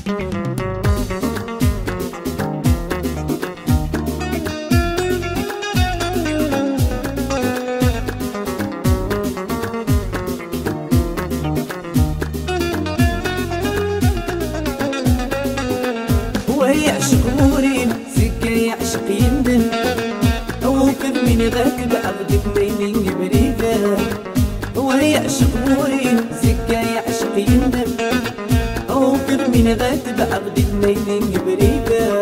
يعشق مورين سكة يعشق يندم وكل من غاكب عبدك ميلين بريدة. هو يعشق مورين سكة يعشق يندم وكل من غاكب عبدك ميلين بريدة.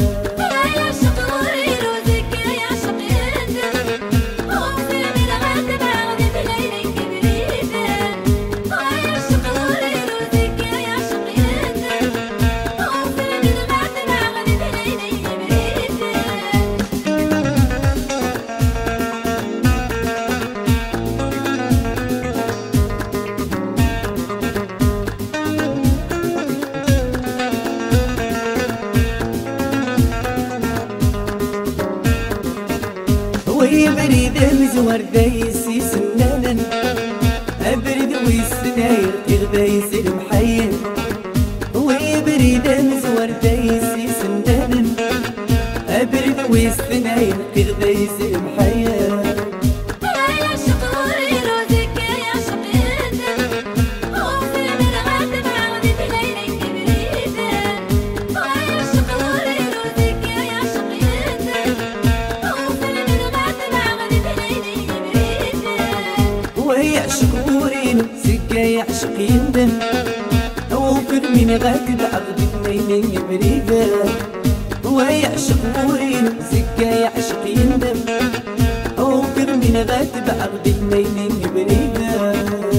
بريد مزور دايسي سنانا أبرد ويسناير تغدايس المحين. وي بريد مزور دايسي سنانا أبرد ويسناير تغدايس المحين. يعشق مورين سكة يعشق يندم وكل من غاكب عبدك ميلين بريدة. هو يعشق مورين سكة يعشق يندم وكل من غاكب عبدك ميلين بريدة.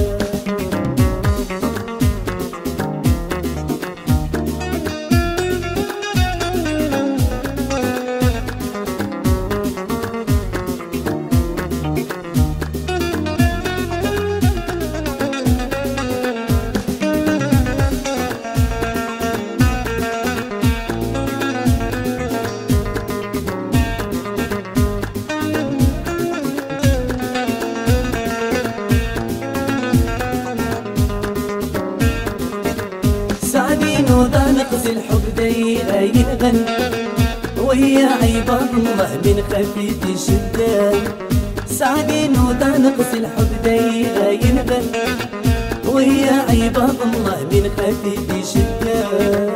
سعدين وضع نقص الحب دايرة ينغن ويا عباد الله من خفيف شدة. سعدين وضع نقص الحب دايرة ينغن ويا عباد الله من خفيف شدة.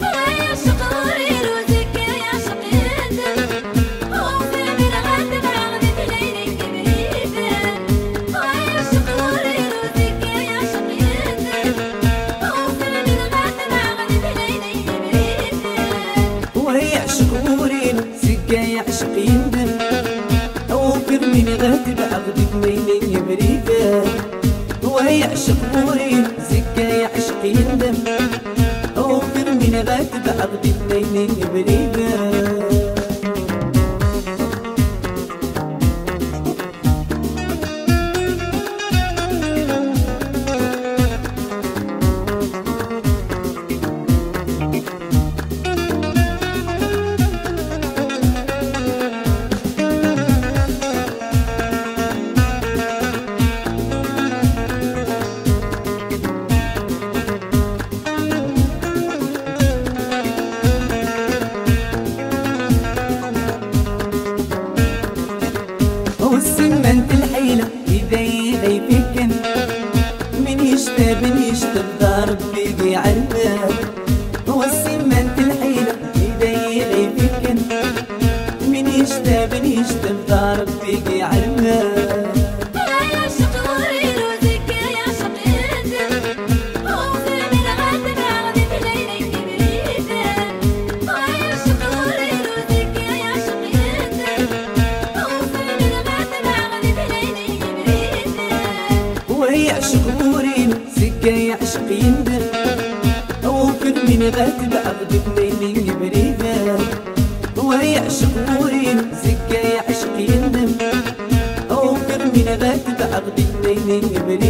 يعشق يندم وكل من غاكب عبدك ميلين بريدة. هو يعشق مورين سكة يعشق يندم وكل من غاكب عبدك ميلين بريدة. والسمنت الحيلة إذا يفكن من يشتب ضارب بيجي عالباب. والسمنت الحيلة إذا يفكن من يشتب ضارب بيجي عالباب. يعشق مورين سكة يعشق يندم وكل من غاكب عبدك ميلين بريدة. هو يعشق مورين سكة يعشق يندم وكل من غاكب عبدك ميلين بريدة.